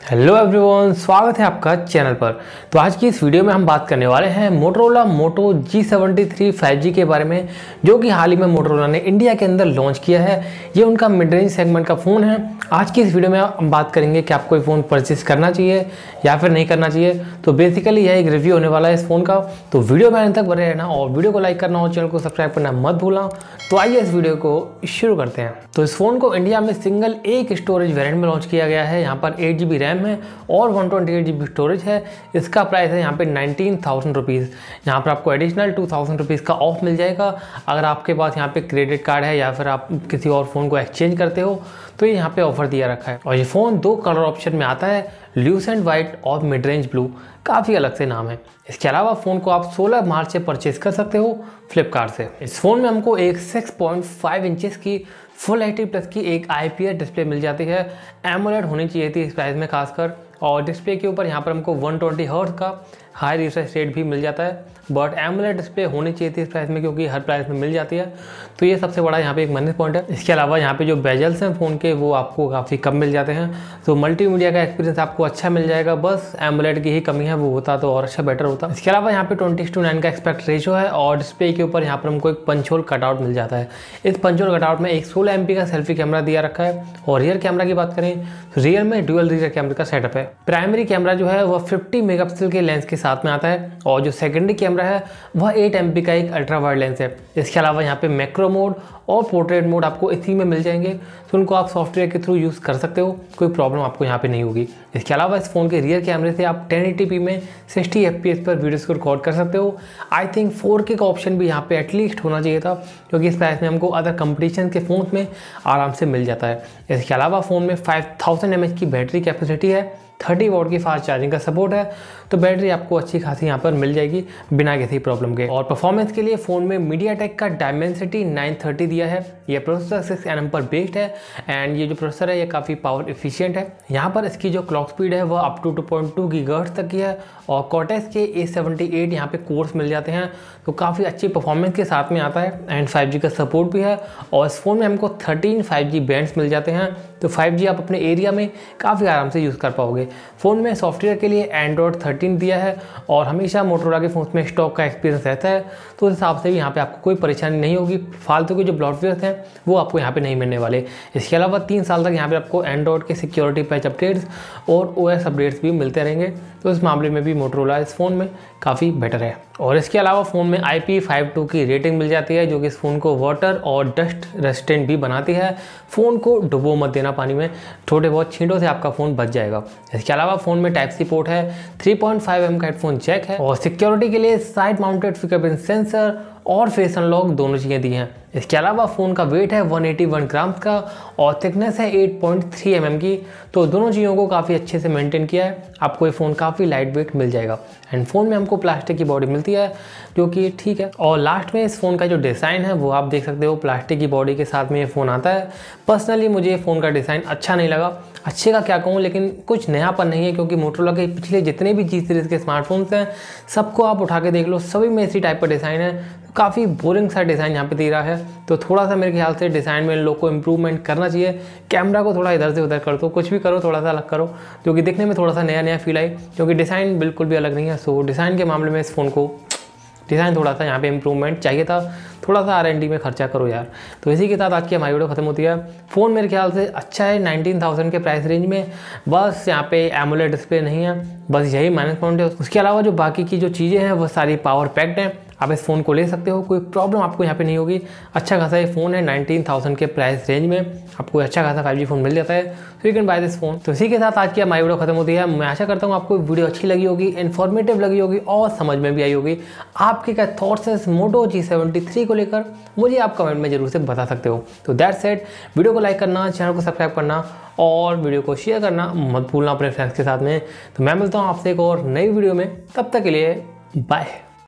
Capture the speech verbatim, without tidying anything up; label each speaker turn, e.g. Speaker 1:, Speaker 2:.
Speaker 1: Hello everyone, स्वागत है आपका चैनल पर। तो आज की इस वीडियो में हम बात करने वाले हैं Motorola Moto G seventy three five G के बारे में, जो कि हाल ही में मोटोरोला ने इंडिया के अंदर लॉन्च किया है। ये उनका मिड रेंज सेगमेंट का फ़ोन है। आज की इस वीडियो में हम बात करेंगे कि आपको ये फ़ोन परचेस करना चाहिए या फिर नहीं करना चाहिए। तो बेसिकली यह एक रिव्यू होने वाला है इस फ़ोन का। तो वीडियो में अंत तक बने रहना और वीडियो को लाइक करना और चैनल को सब्सक्राइब करना मत भूलना। तो आइए इस वीडियो को शुरू करते हैं। तो इस फ़ोन को इंडिया में सिंगल एक स्टोरेज वेरिएंट में लॉन्च किया गया है। यहाँ पर एट जी बी रैम है और one twenty eight G B storage है। इसका प्राइस है यहाँ पे नाइनटीन थाउजेंड रुपीज़। यहाँ पर आपको एडिशनल टू थाउजेंड रुपीज़ का ऑफ मिल जाएगा अगर आपके पास यहाँ पे क्रेडिट कार्ड है या फिर आप किसी और फ़ोन को एक्सचेंज करते हो तो ये यहाँ पे ऑफर दिया रखा है। और ये फ़ोन दो कलर ऑप्शन में आता है, ल्यूसेंट वाइट और मिड रेंज ब्लू, काफ़ी अलग से नाम है। इसके अलावा फ़ोन को आप सोलह मार्च से परचेज कर सकते हो फ्लिपकार्ट से। इस फ़ोन में हमको एक सिक्स पॉइंट फाइव इंचेस की फुल एच डी प्लस की एक आई पी एस डिस्प्ले मिल जाती है। एमोलेड होनी चाहिए थी इस प्राइस में खासकर, और डिस्प्ले के ऊपर यहाँ पर हमको वन ट्वेंटी हर्ट्ज का हाई रिफ्रेश रेट भी मिल जाता है। बट एमोलेड डिस्प्ले होनी चाहिए थी इस प्राइस में, क्योंकि हर प्राइस में मिल जाती है। तो ये सबसे बड़ा यहाँ पे एक माइनस पॉइंट है। इसके अलावा यहाँ पे जो बेजल्स हैं फ़ोन के वो आपको काफ़ी कम मिल जाते हैं। तो मल्टीमीडिया का एक्सपीरियंस आपको अच्छा मिल जाएगा। बस एमोलेड की ही कमी है, वो होता तो और अच्छा बेटर होता। इसके अलावा यहाँ पे ट्वेंटी टू नाइन का एक्सपेक्ट रेशो है और डिस्प्ले के ऊपर यहाँ पर हमको एक पंच होल कटआउट मिल जाता है। इस पंच होल कटआउट में एक सोलह एम पी का सेल्फी कैमरा दिया रखा है। और रियर कैमरा की बात करें तो रियर में डुअल रियर कैमरे का सेटअप है। प्राइमरी कैमरा जो है वह फिफ्टी मेगापिक्सल के लेंस के साथ में आता है और जो सेकेंडरी कैमरा है वह एट एम पी का एक अल्ट्रा वाइड लेंस है। इसके अलावा यहाँ पे मैक्रो मोड और पोर्ट्रेट मोड आपको इसी में मिल जाएंगे, तो उनको आप सॉफ्टवेयर के थ्रू यूज़ कर सकते हो, कोई प्रॉब्लम आपको यहाँ पे नहीं होगी। इसके अलावा इस फ़ोन के रियर कैमरे से आप टेन एटी पी में सिक्सटी एफ पी एस पर वीडियोस को रिकॉर्ड कर सकते हो। आई थिंक फोर के का ऑप्शन भी यहाँ पे एटलीस्ट होना चाहिए था, क्योंकि इस प्राइस में हमको अदर कंपटीशन के फ़ोन में आराम से मिल जाता है। इसके अलावा फ़ोन में फाइव थाउजेंड एम एच की बैटरी कैपेसिटी है, थर्टी वॉट की फास्ट चार्जिंग का सपोर्ट है। तो बैटरी आपको अच्छी खासी यहाँ पर मिल जाएगी बिना किसी प्रॉब्लम के। और परफॉर्मेंस के लिए फ़ोन में मीडियाटेक का डायमेंसिटी नाइन थर्टी दिया है। ये प्रोसेसर सिक्स एन एम पर बेस्ड है एंड ये जो प्रोसेसर है ये काफ़ी पावर एफिशिएंट है। यहाँ पर इसकी जो क्लॉक स्पीड है वह up to two point two gigahertz तक की है और कॉर्टेक्स के ए सेवेंटी एट यहाँ पे कोर्स मिल जाते हैं। तो काफ़ी अच्छी परफॉर्मेंस के साथ में आता है एंड फाइव जी का सपोर्ट भी है। और इस फ़ोन में हमको थर्टीन फाइव जी बैंड्स मिल जाते हैं। तो फाइव जी आप अपने एरिया में काफ़ी आराम से यूज़ कर पाओगे। फ़ोन में सॉफ्टवेयर के लिए एंड्रॉयड थर्टीन दिया है और हमेशा मोटोरोला के फ़ोन में स्टॉक का एक्सपीरियंस रहता है, तो उस हिसाब से भी यहाँ पे आपको कोई परेशानी नहीं होगी। फालतू के जो ब्लॉटवेयर हैं वो आपको यहाँ पे नहीं मिलने वाले। इसके अलावा तीन साल तक यहाँ पे आपको एंड्रॉयड के सिक्योरिटी पैच अपडेट्स और ओ एस अपडेट्स भी मिलते रहेंगे। तो इस मामले में भी मोटोरोला इस फ़ोन में काफ़ी बेटर है। और इसके अलावा फ़ोन में आई पी फाइव टू की रेटिंग मिल जाती है, जो कि इस फ़ोन को वाटर और डस्ट रेजिस्टेंट भी बनाती है। फ़ोन को डुबो मत देना पानी में, छोटे बहुत छींटों से आपका फ़ोन बच जाएगा। इसके अलावा फ़ोन में टाइप सी पोर्ट है, थ्री पॉइंट फाइव एम का हेडफोन जैक है और सिक्योरिटी के लिए साइड माउंटेड फिंगरप्रिंट सेंसर और फेस अनलॉक दोनों चीज़ें दी हैं। इसके अलावा फ़ोन का वेट है वन एटी वन ग्राम्स का और थिकनेस है eight point three M M की। तो दोनों चीज़ों को काफ़ी अच्छे से मेंटेन किया है। आपको ये फ़ोन काफ़ी लाइट वेट मिल जाएगा एंड फ़ोन में हमको प्लास्टिक की बॉडी मिलती है, जो कि ठीक है। और लास्ट में इस फ़ोन का जो डिज़ाइन है वो आप देख सकते हो, प्लास्टिक की बॉडी के साथ में ये फ़ोन आता है। पर्सनली मुझे ये फ़ोन का डिज़ाइन अच्छा नहीं लगा। अच्छे का क्या कहूँ, लेकिन कुछ नयापन नहीं है, क्योंकि मोटोरोला के पिछले जितने भी जी सीरीज़ के स्मार्टफोन्स हैं सबको आप उठा के देख लो, सभी में इसी टाइप का डिज़ाइन है। काफ़ी बोरिंग सा डिज़ाइन यहाँ पे दे रहा है। तो थोड़ा सा मेरे ख्याल से डिज़ाइन में इन लोग को इम्प्रूवमेंट करना चाहिए। कैमरा को थोड़ा इधर से उधर कर दो, कुछ भी करो, थोड़ा सा अलग करो, जो कि दिखने में थोड़ा सा नया नया फील आए, क्योंकि डिज़ाइन बिल्कुल भी अलग नहीं है। सो डिज़ाइन के मामले में इस फ़ोन को डिज़ाइन थोड़ा सा यहाँ पे इम्प्रूवमेंट चाहिए था। थोड़ा सा आर एन डी में खर्चा करो यार। तो इसी के साथ आज की हमारी वीडियो खत्म होती है। फ़ोन मेरे ख्याल से अच्छा है नाइनटीन थाउजेंड के प्राइस रेंज में। बस यहाँ पे एमोलेड डिस्प्ले नहीं है, बस यही माइनस पॉइंट है। उसके अलावा जो बाकी की जो चीज़ें हैं वो सारी पावर पैक्ड हैं। आप इस फ़ोन को ले सकते हो, कोई प्रॉब्लम आपको यहाँ पे नहीं होगी। अच्छा खासा ये फ़ोन है नाइनटीन थाउजेंड के प्राइस रेंज में, आपको अच्छा खासा फाइव जी फ़ोन मिल जाता है। तो you can buy this phone. तो इसी के साथ आज की हमारी वीडियो खत्म होती है। मैं आशा करता हूँ आपको वीडियो अच्छी लगी होगी, इन्फॉर्मेटिव लगी होगी और समझ में भी आई होगी। आपके क्या थॉट्स हैं इस मोटो जी सेवेंटी थ्री को लेकर, मुझे आप कमेंट में जरूर से बता सकते हो। तो दैट्स इट। वीडियो को लाइक करना, चैनल को सब्सक्राइब करना और वीडियो को शेयर करना मत भूलना अपने फ्रेंड्स के साथ में। तो मैं मिलता हूँ आपसे एक और नई वीडियो में, तब तक के लिए बाय।